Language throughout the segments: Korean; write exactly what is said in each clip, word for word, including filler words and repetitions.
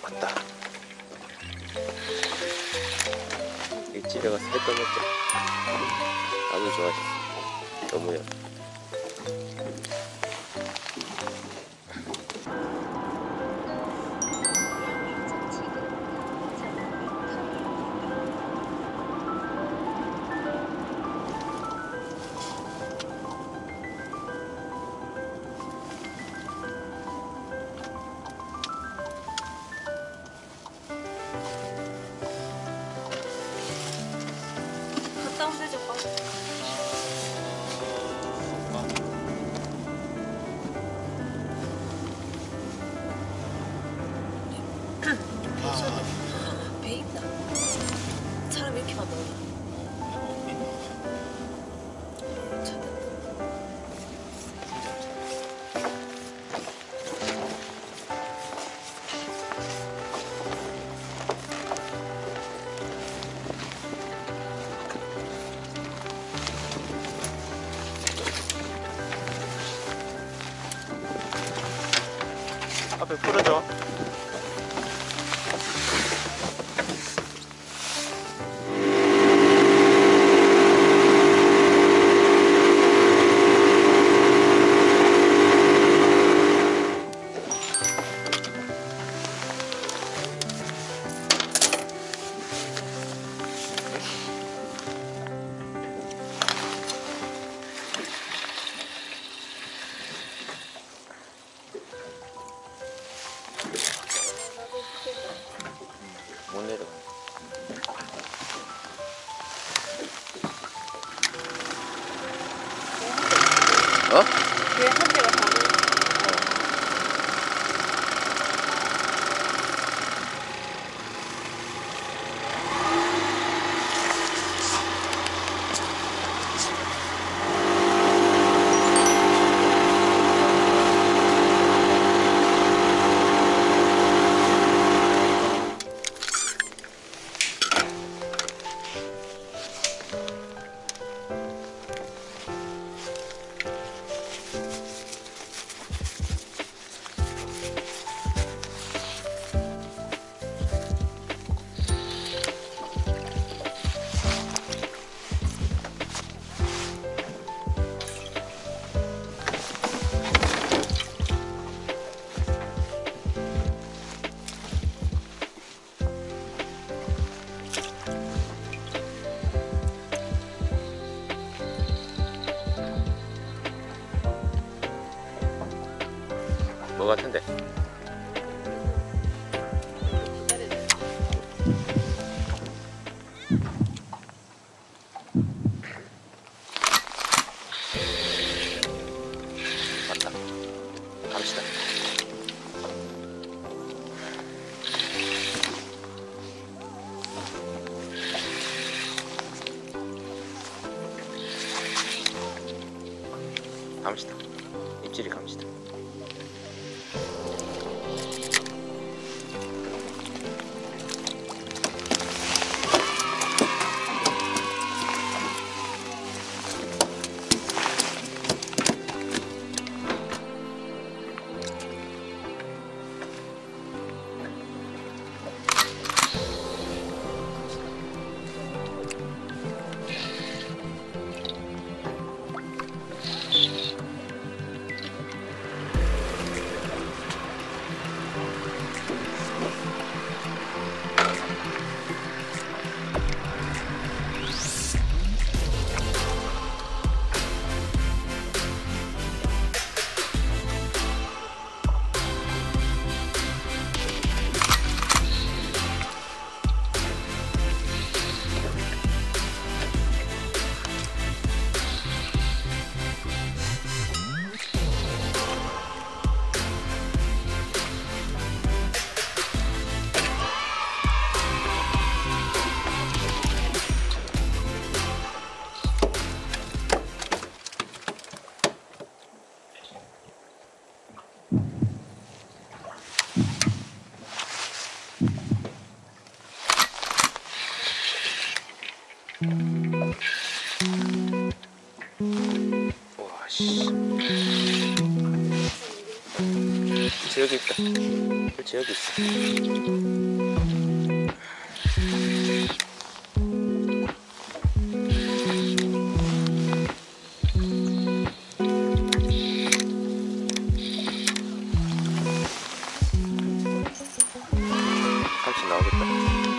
왔다. 입질에가 살떠먹자. 아주 좋아졌어. 너무요. 배 있다. 사람 이렇게 많아. 앞에 풀어줘. 못 내려가. 어? 왜 한 대가 다른? 뭐 같은데? 맞다. 갑시다. 갑시다. 입질이 갑시다. 와, 씨. 여기 있다. 그렇지, 여기 있어. 감치 나오겠다.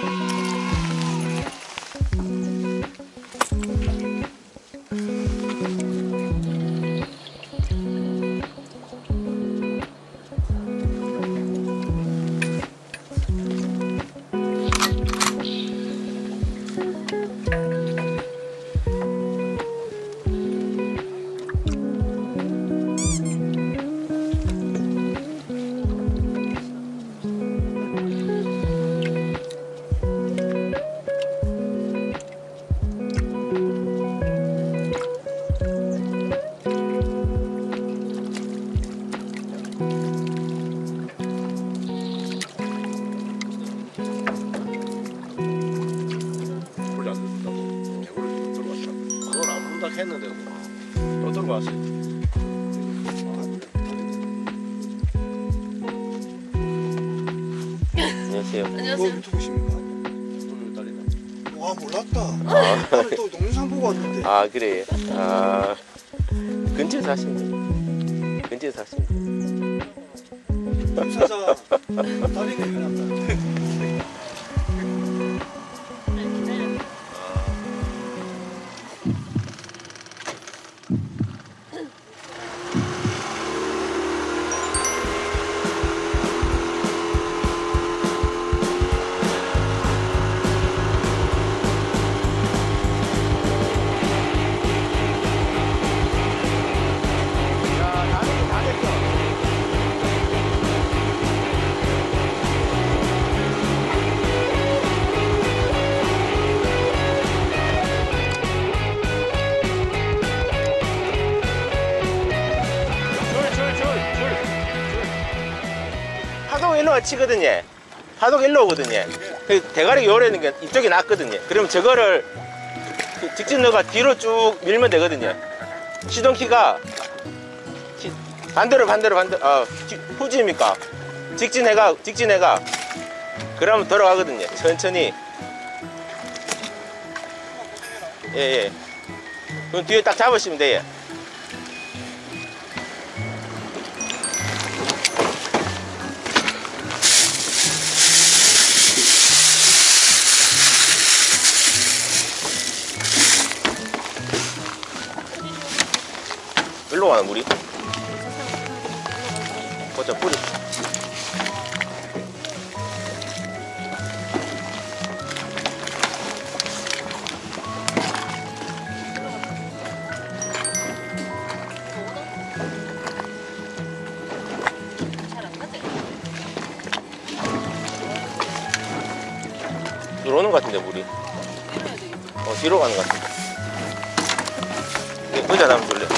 했는데 또 들어왔어요. 안녕하세요. 안녕하세요. 누구십니까? 오늘 딸이다. 와 몰랐다. 아, 나는 또 동영상 보고 왔는데. 아 그래. 아 근처에 사시는 근처에 사시는 사자 딸이네 그냥. 파도가 일로가 치거든요. 파도가 일로 오거든요. 그 대가리 요래는 게 이쪽이 낫거든요. 그러면 저거를 그 직진로가 뒤로 쭉 밀면 되거든요. 시동키가 시, 반대로 반대로 반대로 아, 후지입니까? 직진해가 직진해가 그러면 돌아가거든요. 천천히. 예예. 그럼 뒤에 딱 잡으시면 돼요. 일로 가나 물이? 어차 뿌리. 들어오는 것 같은데 물이. 어 뒤로 가는 것 같은데. 의자 담아 줄래?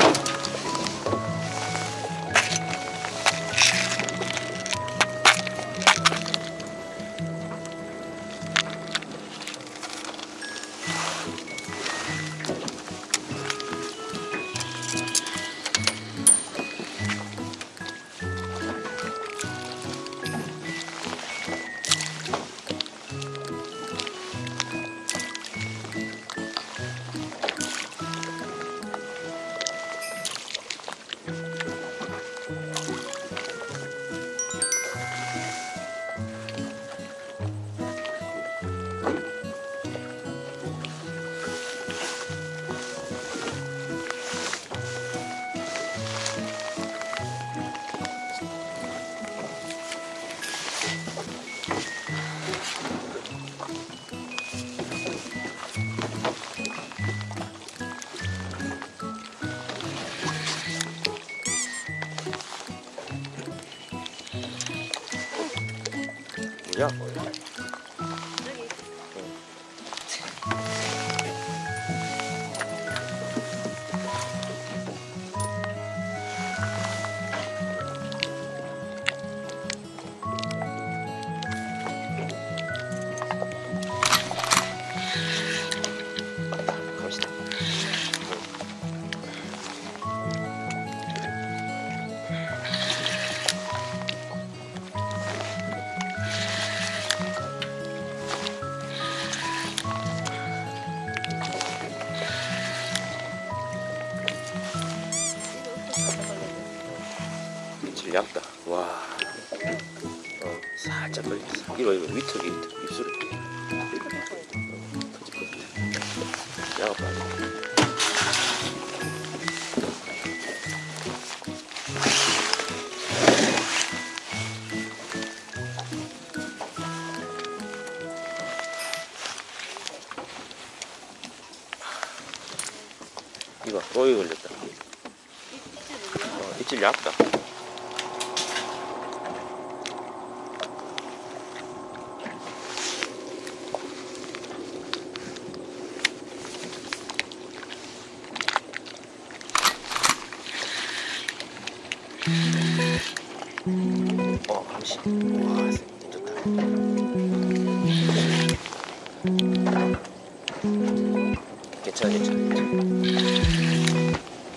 야, 갑시다. 입질 얇다. 와. 어, 살짝 걸렸어. 이거 이거 위턱이 입술을 어, 터질 것 같아. 야가 빠져. 이거 또이 걸렸다. 어, 입질 얇다. 어, 감시. 와, 좋다. 괜찮아, 괜찮아, 괜찮아.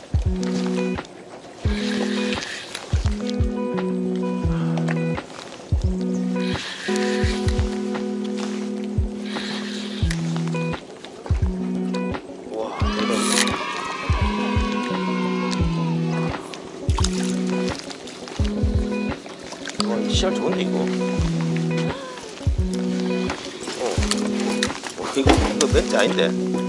와, 대박이다. 와, 시알 좋은데, 이거. 어. 와, 이거, 이거 멘트 아닌데.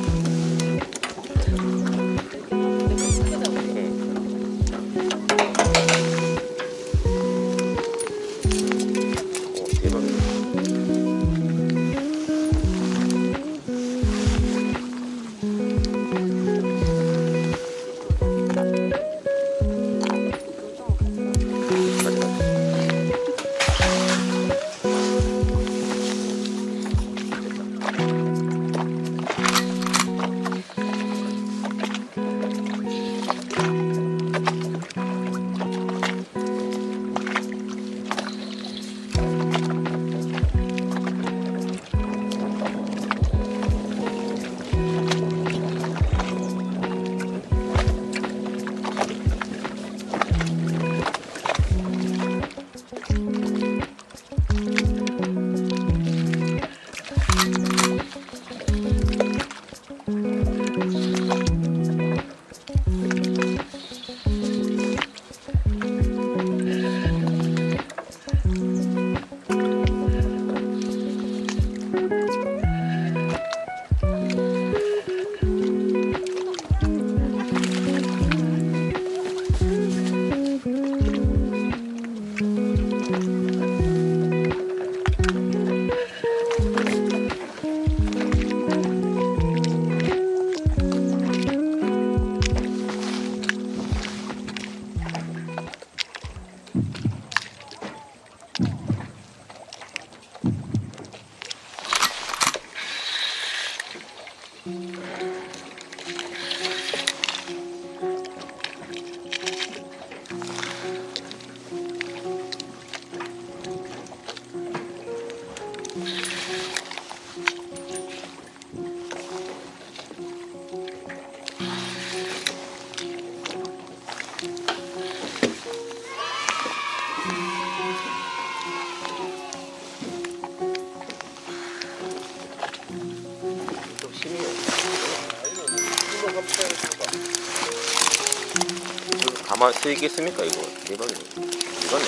가만 서 있겠습니까? 이거 대박이네. 이거네.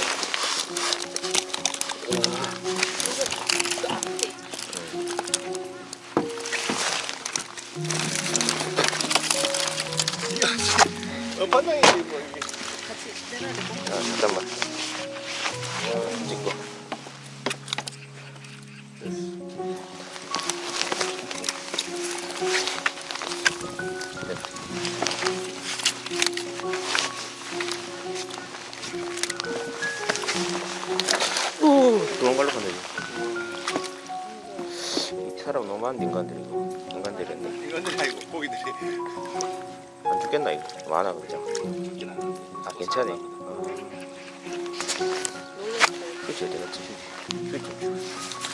어, 반장이지 뭐 이게. 같이 내려야 돼. 아, 잠깐만. 어, 찍고. 그런 걸로 건드려. 이 사람 너무한 인간들이 이거 인간들이 했네. 이건들 아니고 고기들이. 안 죽겠나 이거 많아 그죠? 아 괜찮네. 어. 그렇지 내가 치. 그렇지.